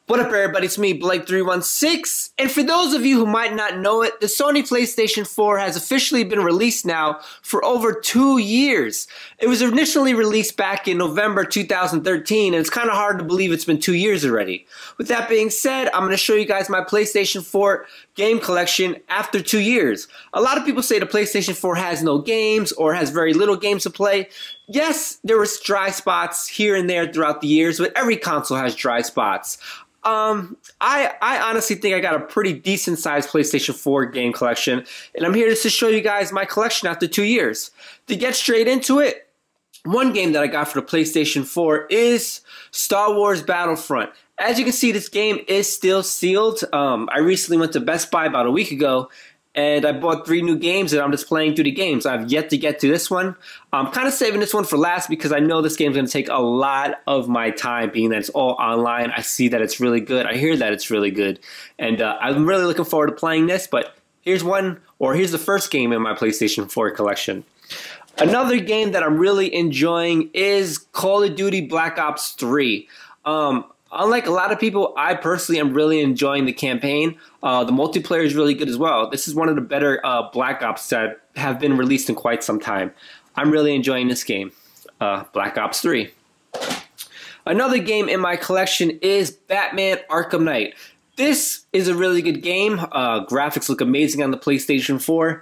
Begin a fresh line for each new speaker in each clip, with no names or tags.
What up, everybody? It's me, Blake316, and for those of you who might not know it, the Sony PlayStation 4 has officially been released now for over 2 years. It was initially released back in November 2013, and it's kind of hard to believe it's been 2 years already. With that being said, I'm going to show you guys my PlayStation 4 game collection after 2 years. A lot of people say the PlayStation 4 has no games or has very little games to play. Yes, there was dry spots here and there throughout the years, but every console has dry spots. I honestly think I got a pretty decent sized PlayStation 4 game collection, and I'm here just to show you guys my collection after 2 years. To get straight into it, one game that I got for the PlayStation 4 is Star Wars Battlefront. As you can see, this game is still sealed. I recently went to Best Buy about a week ago, and I bought 3 new games, and I'm just playing through the games. I've yet to get to this one. I'm kind of saving this one for last because I know this game's going to take a lot of my time, being that it's all online. I see that it's really good. I hear that it's really good. And I'm really looking forward to playing this, but here's the first game in my PlayStation 4 collection. Another game that I'm really enjoying is Call of Duty Black Ops 3. Unlike a lot of people, I personally am really enjoying the campaign. The multiplayer is really good as well. This is one of the better Black Ops that have been released in quite some time. I'm really enjoying this game, Black Ops 3. Another game in my collection is Batman Arkham Knight. This is a really good game. Graphics look amazing on the PlayStation 4.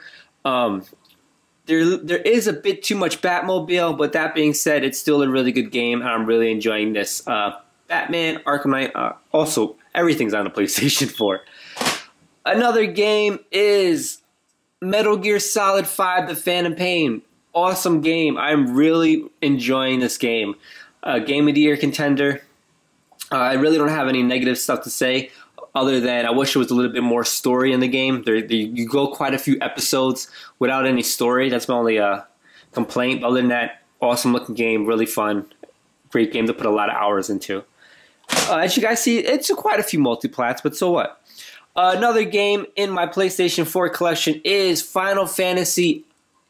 There is a bit too much Batmobile, but that being said, it's still a really good game, and I'm really enjoying this. Batman Arkham Knight, also everything's on the PlayStation 4. Another game is Metal Gear Solid 5: The Phantom Pain. Awesome game. I'm really enjoying this game. Game of the Year contender. I really don't have any negative stuff to say other than I wish there was a little bit more story in the game. You go quite a few episodes without any story. That's my only complaint. Other than that, awesome looking game, really fun. Great game to put a lot of hours into. As you guys see, it's quite a few multiplats, but so what? Another game in my PlayStation 4 collection is Final Fantasy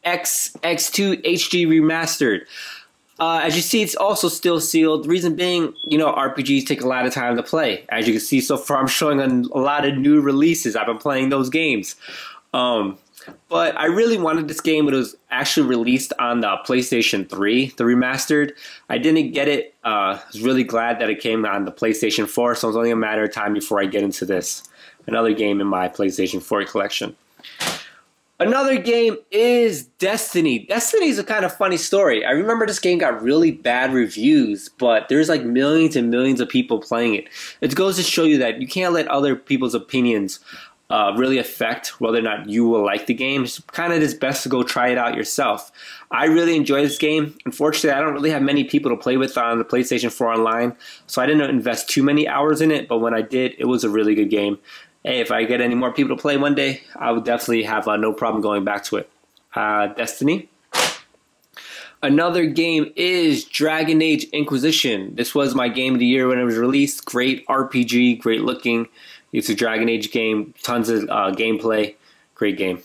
X2 HD Remastered. As you see, it's also still sealed. The reason being, you know, RPGs take a lot of time to play. As you can see so far, I'm showing a lot of new releases. I've been playing those games. But I really wanted this game when it was actually released on the PlayStation 3, the remastered. I didn't get it. I was really glad that it came on the PlayStation 4, so it's only a matter of time before I get into this. Another game in my PlayStation 4 collection. Another game is Destiny. Destiny is a kind of funny story. I remember this game got really bad reviews, but there's like millions and millions of people playing it. It goes to show you that you can't let other people's opinions really affect whether or not you will like the game. It's kind of just best to go try it out yourself. I really enjoy this game. Unfortunately, I don't really have many people to play with on the PlayStation 4 online, so I didn't invest too many hours in it, but when I did, it was a really good game. Hey, if I get any more people to play one day, I would definitely have no problem going back to it. Destiny. Another game is Dragon Age Inquisition. This was my game of the year when it was released. Great RPG, great looking. It's a Dragon Age game, tons of gameplay, great game.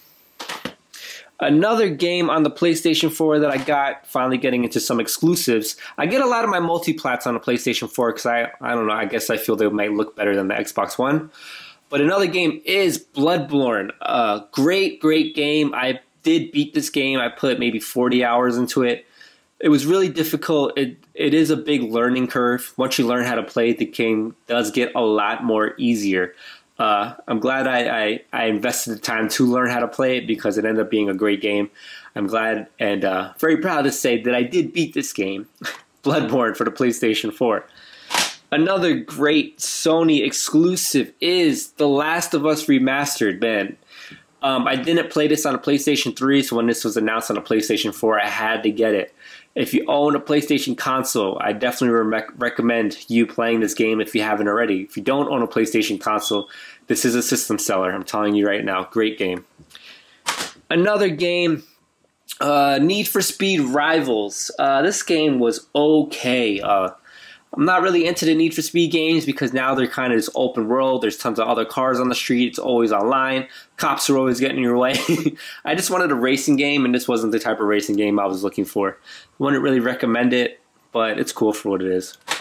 Another game on the PlayStation 4 that I got, finally getting into some exclusives. I get a lot of my multiplats on the PlayStation 4 because I don't know, I guess I feel they might look better than the Xbox One. But another game is Bloodborne. Great game. I did beat this game. I put maybe 40 hours into it. It was really difficult. It is a big learning curve. Once you learn how to play, the game does get a lot more easier. I'm glad I invested the time to learn how to play it because it ended up being a great game. I'm glad and very proud to say that I did beat this game, Bloodborne, for the PlayStation 4. Another great Sony exclusive is The Last of Us Remastered, man. I didn't play this on a PlayStation 3, so when this was announced on a PlayStation 4, I had to get it. If you own a PlayStation console, I definitely recommend you playing this game if you haven't already. If you don't own a PlayStation console, this is a system seller. I'm telling you right now, great game. Another game, Need for Speed Rivals. This game was okay. I'm not really into the Need for Speed games because now they're kind of this open world. There's tons of other cars on the street. It's always online. Cops are always getting in your way. I just wanted a racing game, and this wasn't the type of racing game I was looking for. I wouldn't really recommend it, but it's cool for what it is.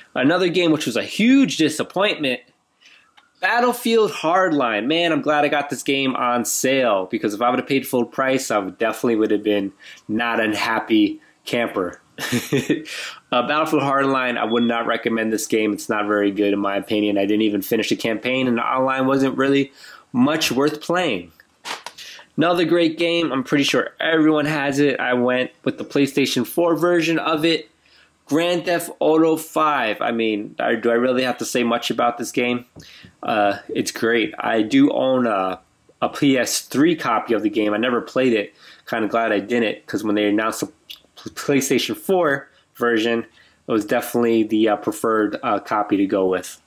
Another game which was a huge disappointment, Battlefield Hardline. Man, I'm glad I got this game on sale, because if I would have paid full price, I definitely would have been not a happy camper. Battlefield Hardline, I would not recommend this game. It's not very good in my opinion. I didn't even finish the campaign, and the online wasn't really much worth playing. Another great game, I'm pretty sure everyone has it. I went with the PlayStation 4 version of it. Grand Theft Auto 5. I mean, do I really have to say much about this game? It's great. I do own a PS3 copy of the game. I never played it. Kind of glad I didn't, because when they announced the PlayStation 4 version, it was definitely the preferred copy to go with.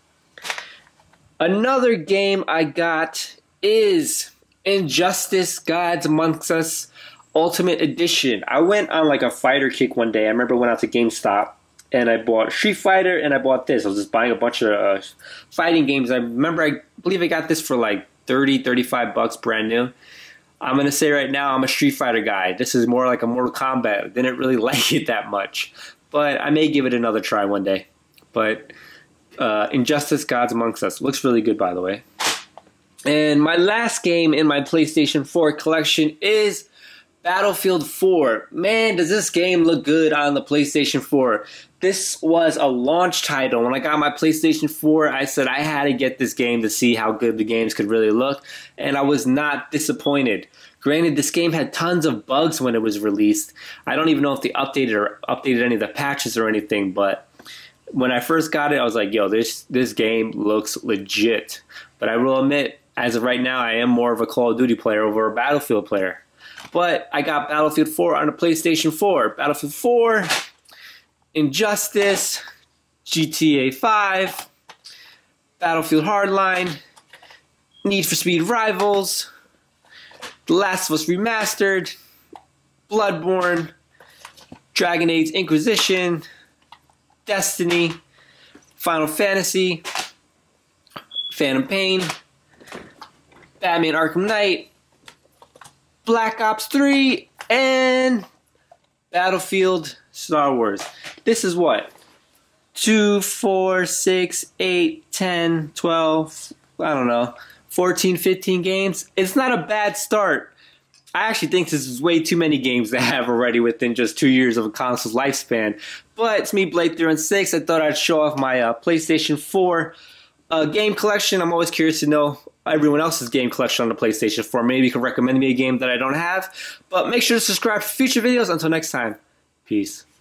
Another game I got is Injustice: Gods Amongst Us Ultimate Edition. I went on like a fighter kick one day. I remember I went out to GameStop and I bought Street Fighter and I bought this. I was just buying a bunch of fighting games. I believe I got this for like 30, 35 bucks brand new. I'm going to say right now I'm a Street Fighter guy. This is more like a Mortal Kombat. I didn't really like it that much, but I may give it another try one day. But Injustice: Gods Amongst Us looks really good, by the way. And my last game in my PlayStation 4 collection is Battlefield 4. Man, does this game look good on the PlayStation 4. This was a launch title. When I got my PlayStation 4, I said I had to get this game to see how good the games could really look, and I was not disappointed. Granted, this game had tons of bugs when it was released. I don't even know if they updated any of the patches or anything, but when I first got it, I was like, yo, this game looks legit. But I will admit, as of right now, I am more of a Call of Duty player over a Battlefield player. But I got Battlefield 4 on a PlayStation 4. Battlefield 4, Injustice, GTA 5, Battlefield Hardline, Need for Speed Rivals, The Last of Us Remastered, Bloodborne, Dragon Age Inquisition, Destiny, Final Fantasy, Phantom Pain, Batman Arkham Knight, Black Ops 3, and Battlefield Star Wars. This is what? 2, 4, 6, 8, 10, 12, I don't know, 14, 15 games. It's not a bad start. I actually think this is way too many games to have already within just 2 years of a console's lifespan. But it's me, Blake 316. I thought I'd show off my PlayStation 4 game collection. I'm always curious to know everyone else's game collection on the PlayStation 4. Maybe you can recommend me a game that I don't have. But make sure to subscribe for future videos. Until next time, peace.